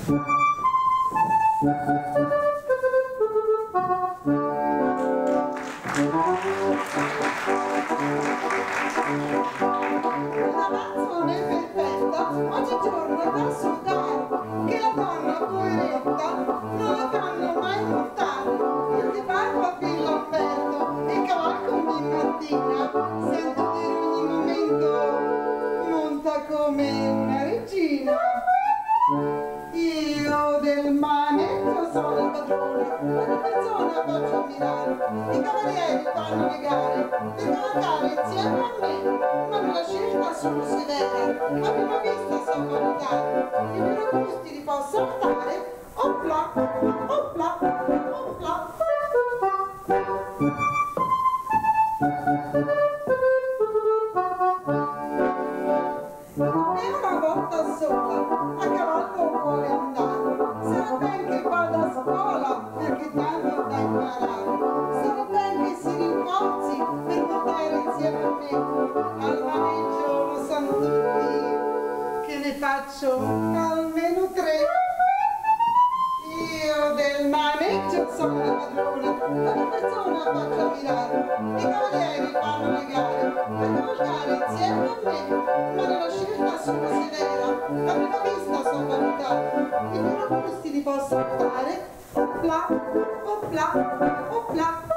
canzone perfetta, oggigiorno da sudare, che la donna poveretta non la fanno mai montare. Io che parlo a Villamberto e cavalco ogni mattina, sento che in ogni momento monta come una regina. Io del manetto sono il padrone, ogni persona faccio ammirare, i cavalieri fanno le gare per cavalcare insieme a me, ma nella scelta sono severa, a prima vista so valutare, i loro gusti li posso notare, opla, opla, opla. E una volta sola, a cavallo vuole andare, sarà ben che vada a scuola, perché tanto da imparare, sarà ben che si rinforzi per montare insieme a me, al maneggio lo sanno tutti, che ne faccio almeno 3. Io del maneggio sono la padrona, ogni persona faccio ammirare, i cavalieri fanno le gare, per cavalcare insieme a me, ma nella scelta sono severa, a prima vista so valutare, i loro gusti li posso notare, opla, opla, opla.